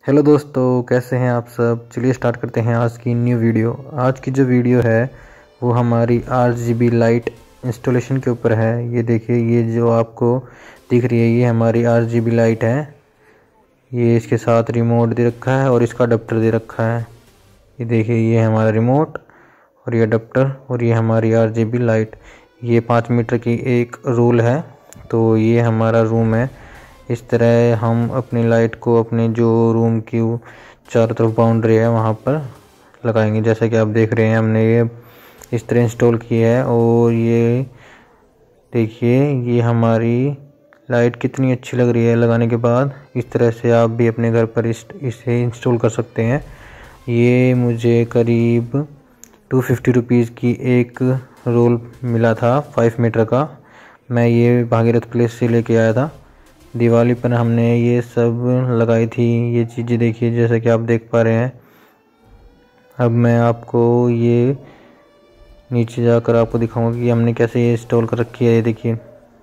Hello दोस्तों, कैसे हैं आप सब। चलिए स्टार्ट करते हैं आज की न्यू वीडियो। आज की जो वीडियो है वो हमारी RGB लाइट इंस्टॉलेशन के ऊपर है। ये देखिए, ये जो आपको दिख रही है ये हमारी RGB लाइट है। ये इसके साथ रिमोट दे रखा है और इसका अडेप्टर दे रखा है। ये देखिए, ये हमारा रिमोट और ये अडेप्टर और ये हमारी RGB लाइट। ये 5 मीटर की एक रोल है। तो ये हमारा रूम है। इस तरह हम अपनी लाइट को अपने जो रूम की चारों तरफ बाउंड्री है वहाँ पर लगाएंगे। जैसा कि आप देख रहे हैं, हमने ये इस तरह इंस्टॉल किया है। और ये देखिए, ये हमारी लाइट कितनी अच्छी लग रही है लगाने के बाद। इस तरह से आप भी अपने घर पर इसे इंस्टॉल कर सकते हैं। ये मुझे करीब 250 रुपीज़ की एक रोल मिला था 5 मीटर का। मैं ये भागीरथ प्लेस से लेके आया था। दिवाली पर हमने ये सब लगाई थी ये चीज़ें। देखिए, जैसा कि आप देख पा रहे हैं। अब मैं आपको ये नीचे जाकर आपको दिखाऊंगा कि हमने कैसे ये इंस्टॉल कर रखी है। ये देखिए,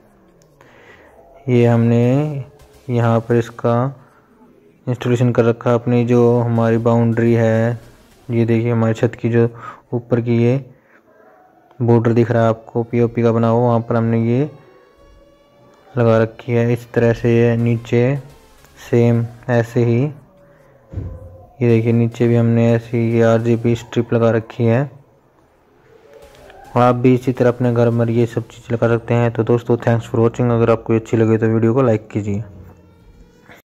ये हमने यहाँ पर इसका इंस्टॉलेशन कर रखा है। अपनी जो हमारी बाउंड्री है, ये देखिए हमारी छत की जो ऊपर की ये बॉर्डर दिख रहा है आपको, POP का बना हुआ, वहाँ पर हमने ये लगा रखी है। इस तरह से ये नीचे सेम ऐसे ही, ये देखिए नीचे भी हमने ऐसी ये RGB स्ट्रिप लगा रखी है। और आप भी इसी तरह अपने घर में ये सब चीज़ लगा सकते हैं। तो दोस्तों, थैंक्स फॉर वॉचिंग। अगर आपको अच्छी लगे तो वीडियो को लाइक कीजिए।